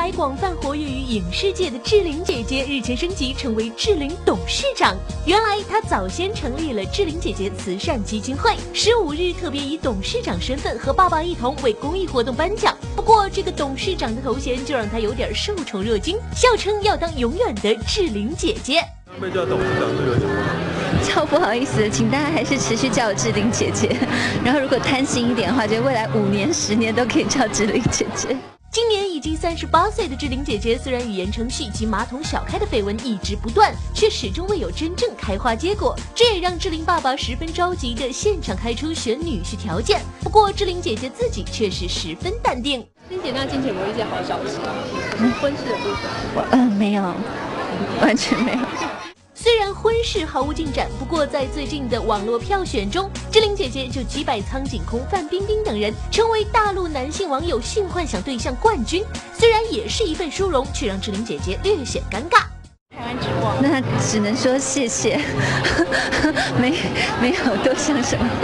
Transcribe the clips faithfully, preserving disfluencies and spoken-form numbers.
来广泛活跃于影视界的志玲姐姐日前升级成为志玲董事长。原来她早先成立了志玲姐姐慈善基金会，十五日特别以董事长身份和爸爸一同为公益活动颁奖。不过这个董事长的头衔就让她有点受宠若惊，笑称要当永远的志玲姐姐。 被叫董事长这个什么？ 超不好意思，请大家还是持续叫我志玲姐姐。然后如果贪心一点的话，觉得未来五年、十年都可以叫志玲姐姐。 今年已经三十八岁的志玲姐姐，虽然语言程序及马桶小开的绯闻一直不断，却始终未有真正开花结果，这也让志玲爸爸十分着急的现场开出选女婿条件。不过志玲姐姐自己却是十分淡定。 欣姐，那近期有没有一些好消息？嗯，婚事的部分？ 嗯、呃，没有，完全没有。 虽然婚事毫无进展，不过在最近的网络票选中，志玲姐姐就击败苍井空、范冰冰等人，成为大陆男性网友性幻想对象冠军。虽然也是一份殊荣，却让志玲姐姐略显尴尬。 台湾之光， 那只能说谢谢，没没有多想什么，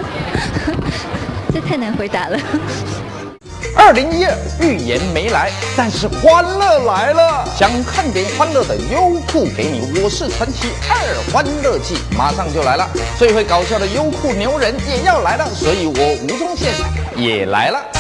这太难回答了。 二零一二预言没来，但是欢乐来了。想看点欢乐的，优酷给你。我是传奇二欢乐季马上就来了，最会搞笑的优酷牛人也要来了，所以我吴宗宪也来了。